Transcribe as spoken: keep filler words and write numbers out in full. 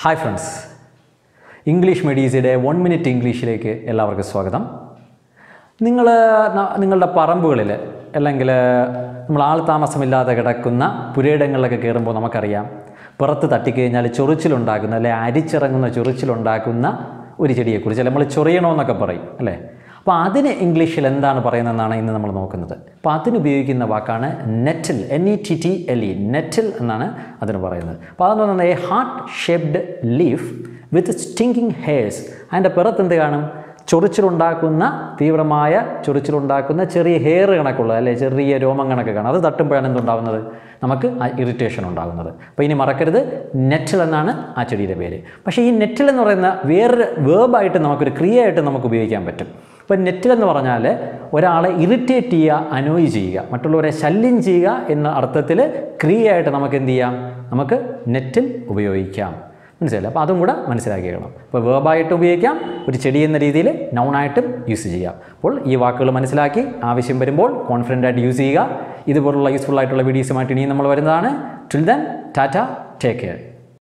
Hi friends, English മെഡീസിയുടെ one minute ഇംഗ്ലീഷിലേക്ക് എല്ലാവർക്കും സ്വാഗതം. നിങ്ങൾ നിങ്ങളുടെ പറമ്പുകളിൽ അല്ലെങ്കിൽ നമ്മൾ ആൾ താമസമില്ലാതെ കിടക്കുന്ന പുരയിടങ്ങളിലൊക്കെ കയറുമ്പോൾ നമുക്കറിയാം, പുറത്ത് തട്ടിക്കഴിഞ്ഞാൽ ചൊറിച്ചിലുണ്ടാക്കുന്ന അല്ലെ അരിച്ചിറങ്ങുന്ന ചൊറിച്ചിലുണ്ടാക്കുന്ന ഒരു ചെടിയെക്കുറിച്ച് നമ്മൾ ചൊറിയണമെന്നൊക്കെ പറയും അല്ലേ. അപ്പോൾ അതിന് ഇംഗ്ലീഷിൽ എന്താണ് പറയുന്നതെന്നാണ് ഇന്ന് നമ്മൾ നോക്കുന്നത്. അപ്പോൾ അതിനുപയോഗിക്കുന്ന വാക്കാണ് nettle, N E T T L E, nettle എന്നാണ് അതിന് പറയുന്നത്. അപ്പോൾ അതെന്ന് പറഞ്ഞാൽ a heart shaped leaf with stinging hairs. അതിൻ്റെ പുറത്ത് എന്ത് കാണും? ചൊറിച്ചിലുണ്ടാക്കുന്ന, തീവ്രമായ ചൊറിച്ചിലുണ്ടാക്കുന്ന ചെറിയ ഹെയർ കണക്കുള്ള അല്ലെ ചെറിയ രോമം കണക്ക് കാണും. അത് തട്ടുമ്പോഴാണ് എന്തുണ്ടാകുന്നത്? നമുക്ക് ആ ഇറിറ്റേഷൻ ഉണ്ടാകുന്നത്. അപ്പോൾ ഇനി മറക്കരുത്, നെറ്റിൽ എന്നാണ് ആ ചെടിയുടെ പേര്. പക്ഷേ ഈ നെറ്റിൽ എന്ന് പറയുന്ന വേറൊരു വേർബായിട്ട് നമുക്കൊരു ക്രിയയായിട്ട് നമുക്ക് ഉപയോഗിക്കാൻ പറ്റും. ഇപ്പോൾ നെറ്റിൽ എന്ന് പറഞ്ഞാൽ ഒരാളെ ഇറിറ്റേറ്റ് ചെയ്യുക, അനോയ് ചെയ്യുക, മറ്റുള്ളവരെ ശല്യം ചെയ്യുക എന്ന അർത്ഥത്തിൽ ക്രിയയായിട്ട് നമുക്ക് എന്ത് ചെയ്യാം? നമുക്ക് നെറ്റിൽ ഉപയോഗിക്കാം. മനസ്സിലായില്ല? അപ്പോൾ അതും കൂടെ മനസ്സിലാക്കിക്കണം. ഇപ്പോൾ വേർബായിട്ട് ഉപയോഗിക്കാം, ഒരു ചെടി എന്ന രീതിയിൽ നൗണായിട്ടും യൂസ് ചെയ്യാം. അപ്പോൾ ഈ വാക്കുകൾ മനസ്സിലാക്കി ആവശ്യം വരുമ്പോൾ കോൺഫിഡൻ്റ് ആയിട്ട് യൂസ് ചെയ്യുക. ഇതുപോലുള്ള യൂസ്ഫുൾ ആയിട്ടുള്ള വീഡിയോസുമായിട്ട് ഇനിയും നമ്മൾ വരുന്നതാണ്. Till then, tata, take care.